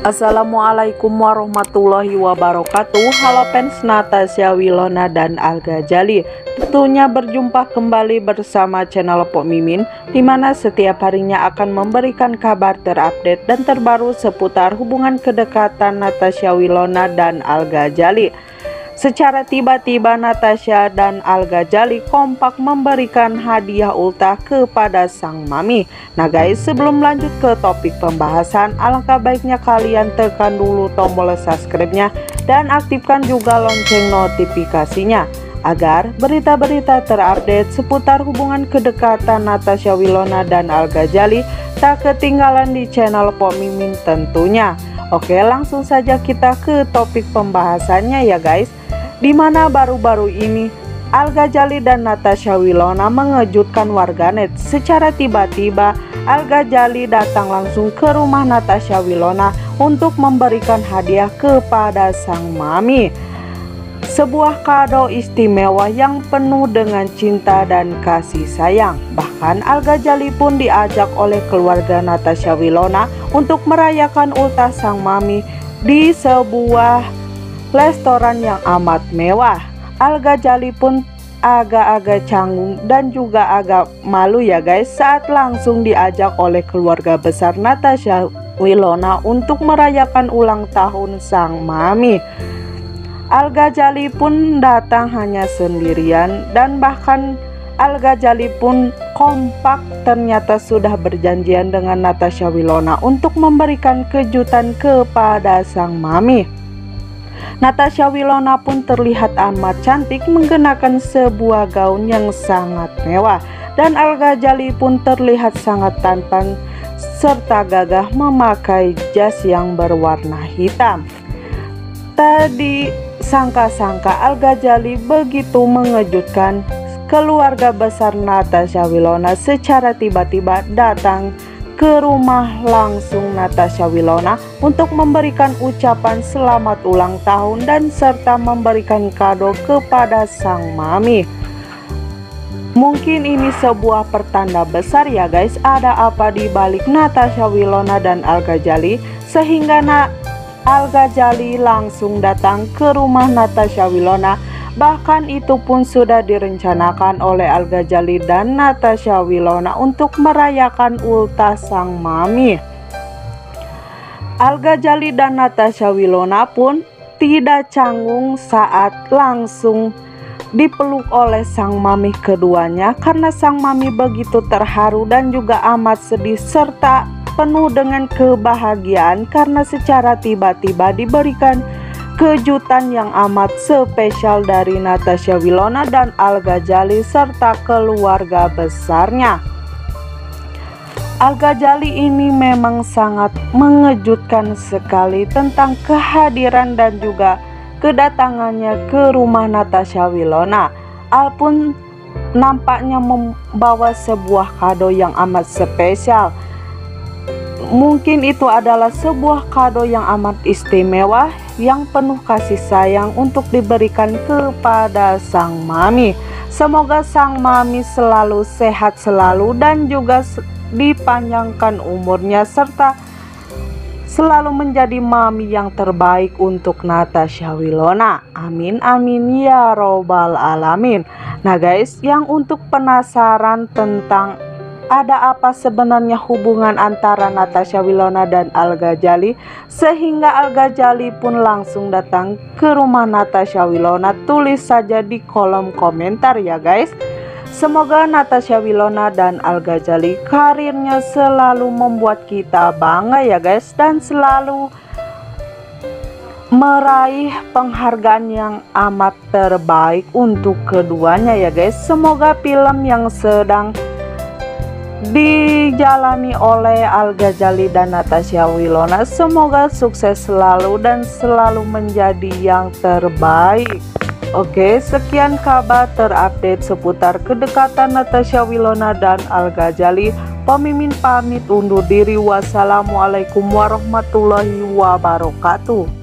Assalamualaikum warahmatullahi wabarakatuh. Halo fans Natasha Wilona dan Al Ghazali. Tentunya berjumpa kembali bersama channel Pok Mimin, dimana setiap harinya akan memberikan kabar terupdate dan terbaru seputar hubungan kedekatan Natasha Wilona dan Al Ghazali. Secara tiba-tiba Natasha dan Al Ghazali kompak memberikan hadiah ultah kepada sang mami. Nah guys, sebelum lanjut ke topik pembahasan, alangkah baiknya kalian tekan dulu tombol subscribe-nya dan aktifkan juga lonceng notifikasinya agar berita-berita terupdate seputar hubungan kedekatan Natasha Wilona dan Al Ghazali tak ketinggalan di channel Pok Mimin tentunya. Oke, langsung saja kita ke topik pembahasannya ya guys. Dimana baru-baru ini Al Ghazali dan Natasha Wilona mengejutkan warganet. Secara tiba-tiba Al Ghazali datang langsung ke rumah Natasha Wilona untuk memberikan hadiah kepada sang mami. Sebuah kado istimewa yang penuh dengan cinta dan kasih sayang. Bahkan Al Ghazali pun diajak oleh keluarga Natasha Wilona untuk merayakan ultah sang mami di sebuah restoran yang amat mewah. Al Ghazali pun agak-agak canggung dan juga agak malu ya guys saat langsung diajak oleh keluarga besar Natasha Wilona untuk merayakan ulang tahun sang mami. Al Ghazali pun datang hanya sendirian dan bahkan Al Ghazali pun kompak ternyata sudah berjanjian dengan Natasha Wilona untuk memberikan kejutan kepada sang mami. Natasha Wilona pun terlihat amat cantik mengenakan sebuah gaun yang sangat mewah, dan Al Ghazali pun terlihat sangat tampan serta gagah memakai jas yang berwarna hitam. Tadi sangka-sangka Al Ghazali begitu mengejutkan. Keluarga besar Natasha Wilona secara tiba-tiba datang ke rumah langsung Natasha Wilona untuk memberikan ucapan selamat ulang tahun dan serta memberikan kado kepada sang mami. Mungkin ini sebuah pertanda besar ya guys, ada apa di balik Natasha Wilona dan Al Ghazali sehingga Al Ghazali langsung datang ke rumah Natasha Wilona. Bahkan itu pun sudah direncanakan oleh Al Ghazali dan Natasha Wilona untuk merayakan ultah sang mami. Al Ghazali dan Natasha Wilona pun tidak canggung saat langsung dipeluk oleh sang mami keduanya, karena sang mami begitu terharu dan juga amat sedih serta penuh dengan kebahagiaan karena secara tiba-tiba diberikan kejutan yang amat spesial dari Natasha Wilona dan Al Ghazali serta keluarga besarnya. Al Ghazali ini memang sangat mengejutkan sekali tentang kehadiran dan juga kedatangannya ke rumah Natasha Wilona. Al pun nampaknya membawa sebuah kado yang amat spesial. Mungkin itu adalah sebuah kado yang amat istimewa yang penuh kasih sayang untuk diberikan kepada sang mami. Semoga sang mami selalu sehat selalu dan juga dipanjangkan umurnya serta selalu menjadi mami yang terbaik untuk Natasha Wilona. Amin amin ya robbal alamin. Nah guys, yang untuk penasaran tentang ada apa sebenarnya hubungan antara Natasha Wilona dan Al Ghazali sehingga Al Ghazali pun langsung datang ke rumah Natasha Wilona, tulis saja di kolom komentar ya guys. Semoga Natasha Wilona dan Al Ghazali karirnya selalu membuat kita bangga ya guys, dan selalu meraih penghargaan yang amat terbaik untuk keduanya ya guys. Semoga film yang sedang dijalani oleh Al Ghazali dan Natasha Wilona semoga sukses selalu dan selalu menjadi yang terbaik. Oke, sekian kabar terupdate seputar kedekatan Natasha Wilona dan Al Ghazali. Pok Mimin pamit undur diri. Wassalamualaikum warahmatullahi wabarakatuh.